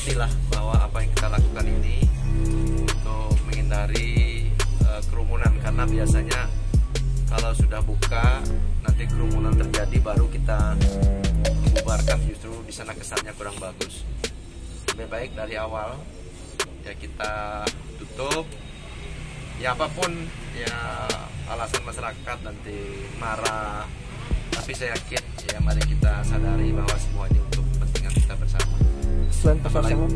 mengertilah bahwa apa yang kita lakukan ini untuk menghindari kerumunan, karena biasanya kalau sudah buka nanti kerumunan terjadi baru kita membubarkan, justru di sana kesannya kurang bagus. Lebih baik dari awal ya kita tutup, ya apapun ya alasan masyarakat nanti marah, tapi saya yakin ya mari kita sadari bahwa semua ini untuk kepentingan kita bersama. Selain pasar Senggol,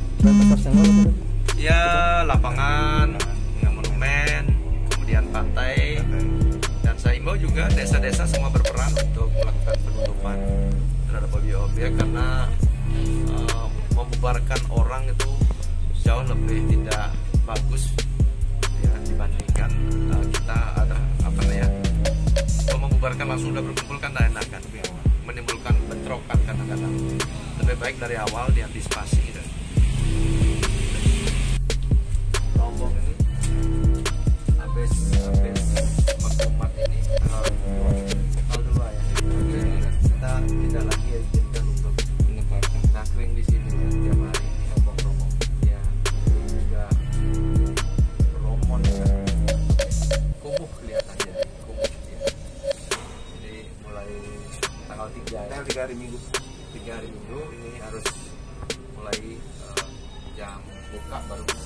ya lapangan, monumen, kemudian pantai, dan saya imbau juga desa-desa semua berperan untuk melakukan penutupan terhadap objek-objek, karena membubarkan orang itu jauh lebih tidak bagus ya dibandingkan kita ada apa namanya, kalau membubarkan langsung udah berkumpul kan tidak enak kan, menimbulkan bentrokan kadang-kadang. Lebih baik dari awal diantisipasi gitu. Rombong ini habis kumat ini kalau dua ya, kita tidak lagi izinkan untuk nangkring di sini ya, tiap hari rombong ya. Ini juga romon ya, kumuh kelihatannya, kumuh ya. Jadi mulai tanggal 3 ya, 3 hari Minggu ini harus mulai jam buka baru